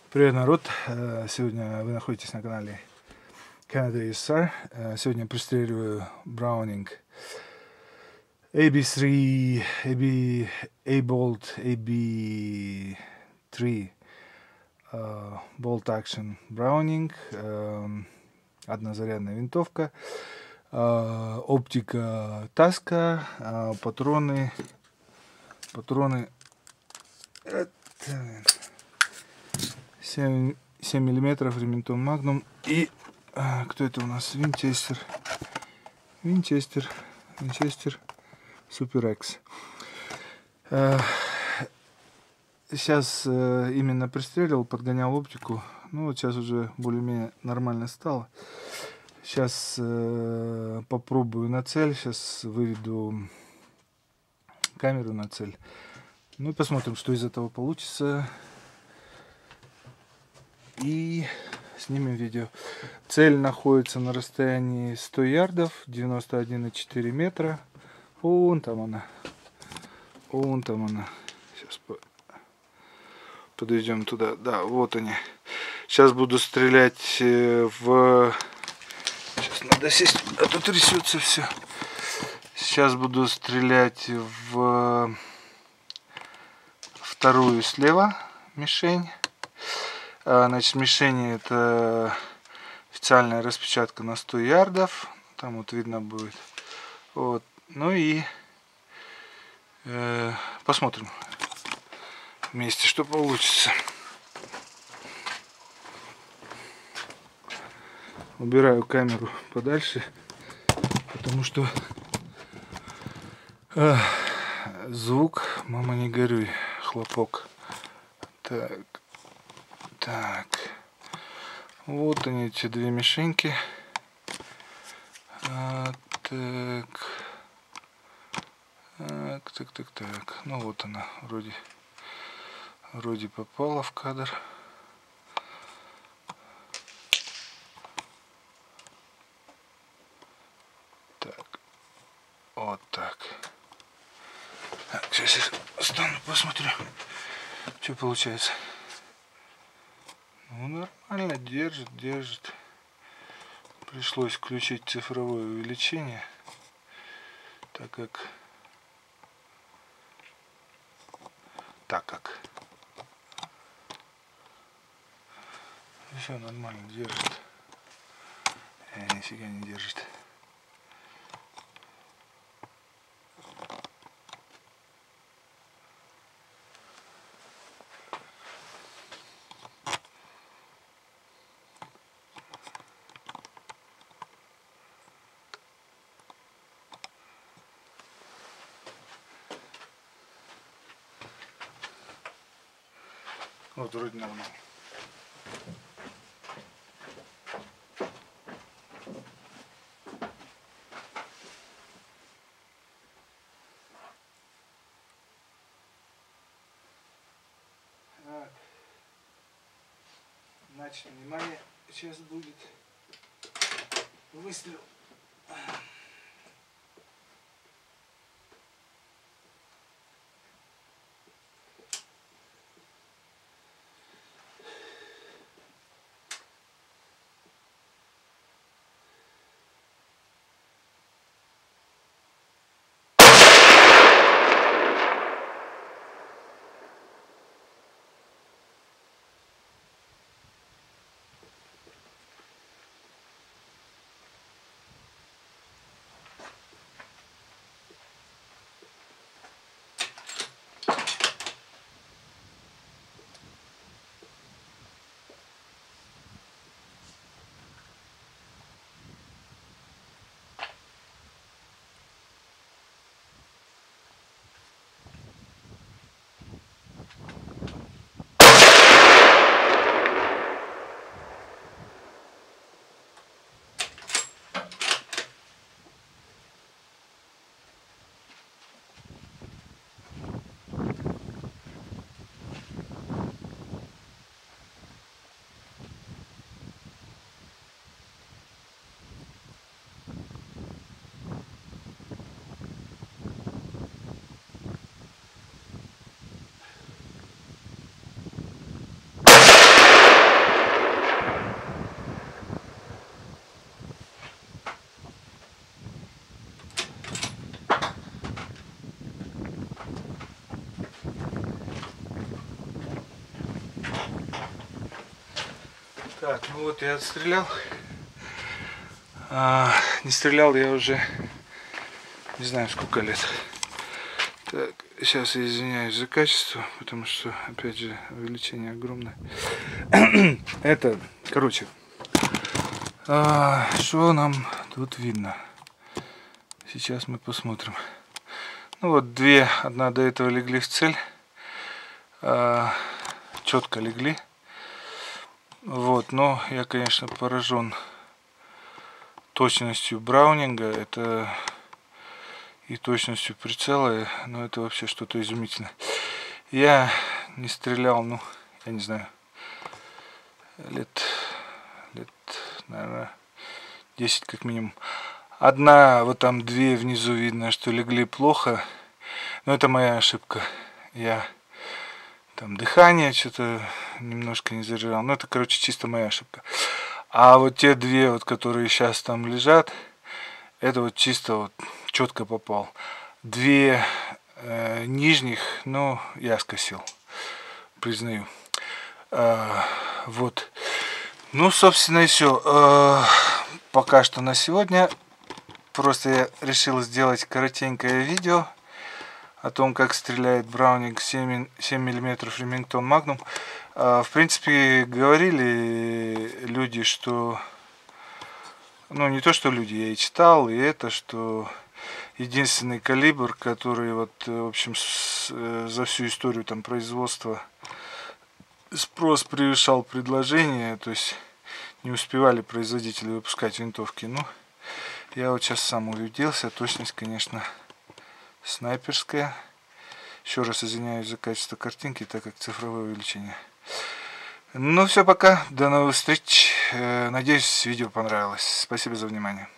Привет, народ! Сегодня вы находитесь на канале Canada ESR. Сегодня я пристреливаю Browning AB3, A-Bolt, AB3 Bolt Action Browning. Однозарядная винтовка. Оптика Таска. Патроны 7 миллиметров ремонтом Magnum. И кто это у нас? Винчестер Super X. Сейчас именно пристрелил, подгонял оптику. Ну вот сейчас уже более-менее нормально стало. Сейчас попробую на цель. Сейчас выведу камеру на цель. Ну и посмотрим, что из этого получится. И снимем видео. Цель находится на расстоянии 100 ярдов, 91,4 метра. Вон там она. Сейчас подойдем туда. Да, вот они. Сейчас буду стрелять в... Сейчас надо сесть, а то трясется все. Сейчас буду стрелять в вторую слева мишень. Значит, мишени — это официальная распечатка на 100 ярдов. Там вот видно будет. Вот. Ну и посмотрим вместе, что получится. Убираю камеру подальше, потому что звук, мама не горюй, хлопок. Так, вот они, эти две мишеньки. Так. Ну вот она, вроде попала в кадр. Так, вот так. Сейчас я встану, посмотрю, что получается. Ну, нормально, держит. Пришлось включить цифровое увеличение, так как все нормально держит. Нифига не держит. Вот вроде нормально. Значит, внимание, сейчас будет выстрел. Так, ну вот я отстрелял. Не стрелял я уже не знаю сколько лет. Так, сейчас я извиняюсь за качество, потому что, опять же, увеличение огромное. Это, короче, что нам тут видно? Сейчас мы посмотрим. Ну вот одна до этого легли в цель. Четко легли. Вот, но я, конечно, поражен точностью Браунинга. Это и точностью прицела, но это вообще что-то изумительное. Я не стрелял, ну, я не знаю, лет, наверное, 10 как минимум. Вот там две внизу видно, что легли плохо, но это моя ошибка. Я там дыхание что-то немножко не зажирал, но это, короче, чисто моя ошибка. А вот те две, вот, которые сейчас там лежат, это вот чисто вот четко попал. Две нижних, ну, я скосил, признаю. Вот. Ну, собственно, и все. Пока что на сегодня. Просто я решил сделать коротенькое видео о том, как стреляет Браунинг 7 мм Remington Magnum. В принципе, говорили люди, что... Ну, не то, что люди, я и читал, и это, что единственный калибр, который, вот, в общем, за всю историю там производства спрос превышал предложение, то есть не успевали производители выпускать винтовки. Ну, я вот сейчас сам убедился, точность, конечно, снайперская. Еще раз извиняюсь за качество картинки, так как цифровое увеличение. Ну все, пока, до новых встреч. Надеюсь, видео понравилось. Спасибо за внимание.